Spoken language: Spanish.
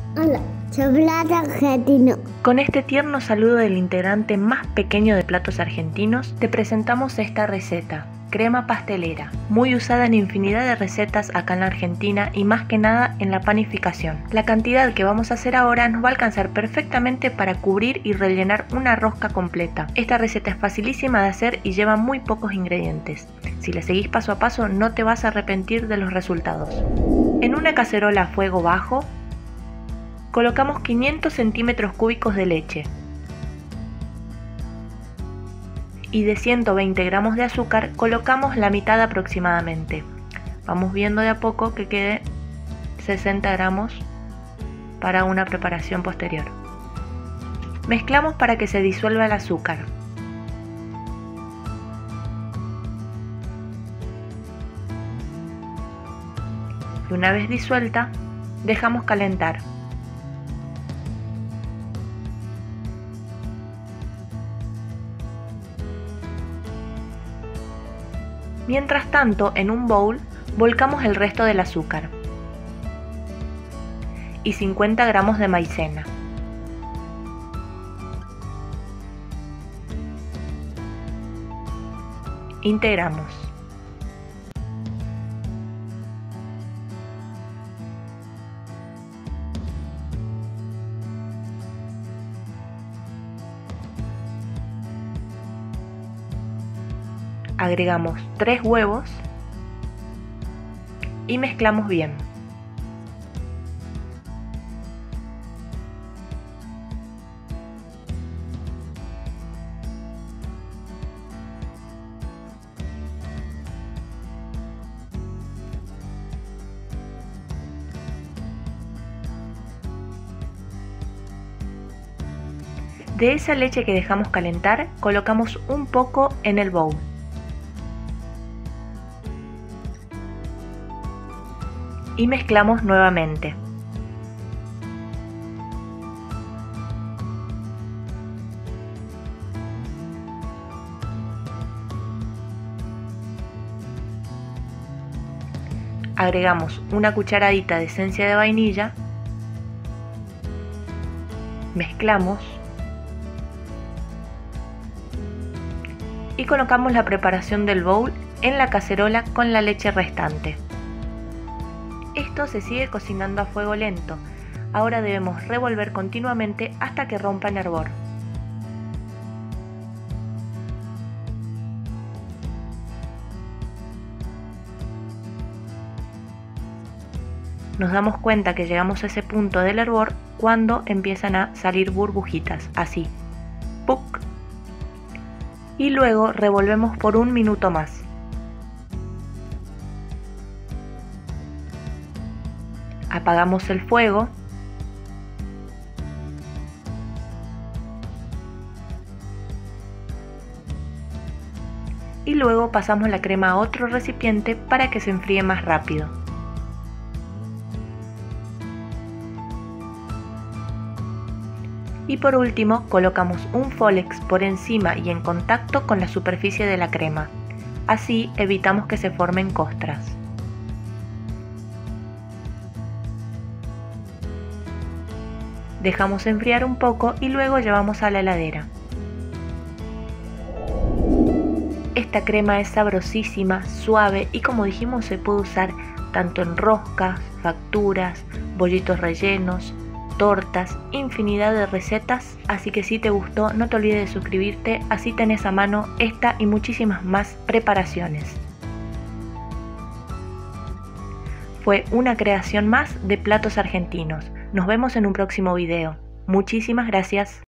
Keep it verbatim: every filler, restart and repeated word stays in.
Hola, chocolate argentino. Con este tierno saludo del integrante más pequeño de Platos Argentinos, te presentamos esta receta, crema pastelera, muy usada en infinidad de recetas acá en la Argentina y más que nada en la panificación. La cantidad que vamos a hacer ahora nos va a alcanzar perfectamente para cubrir y rellenar una rosca completa. Esta receta es facilísima de hacer y lleva muy pocos ingredientes. Si la seguís paso a paso no te vas a arrepentir de los resultados. En una cacerola a fuego bajo, colocamos quinientos centímetros cúbicos de leche y de ciento veinte gramos de azúcar colocamos la mitad aproximadamente. Vamos viendo de a poco que quede sesenta gramos para una preparación posterior. Mezclamos para que se disuelva el azúcar. Y una vez disuelta, dejamos calentar. Mientras tanto, en un bowl volcamos el resto del azúcar y cincuenta gramos de maicena. Integramos. Agregamos tres huevos y mezclamos bien. De esa leche que dejamos calentar, colocamos un poco en el bowl. Y mezclamos nuevamente. Agregamos una cucharadita de esencia de vainilla, mezclamos y colocamos la preparación del bowl en la cacerola con la leche restante. Esto se sigue cocinando a fuego lento. Ahora debemos revolver continuamente hasta que rompa en hervor. Nos damos cuenta que llegamos a ese punto del hervor cuando empiezan a salir burbujitas, así. ¡Puc! Y luego revolvemos por un minuto más. Apagamos el fuego y luego pasamos la crema a otro recipiente para que se enfríe más rápido. Y por último colocamos un Folex por encima y en contacto con la superficie de la crema. Así evitamos que se formen costras. Dejamos enfriar un poco y luego llevamos a la heladera. Esta crema es sabrosísima, suave y como dijimos se puede usar tanto en roscas, facturas, bollitos rellenos, tortas, infinidad de recetas. Así que si te gustó no te olvides de suscribirte, así tenés a mano esta y muchísimas más preparaciones. Fue una creación más de Platos Argentinos. Nos vemos en un próximo video. Muchísimas gracias.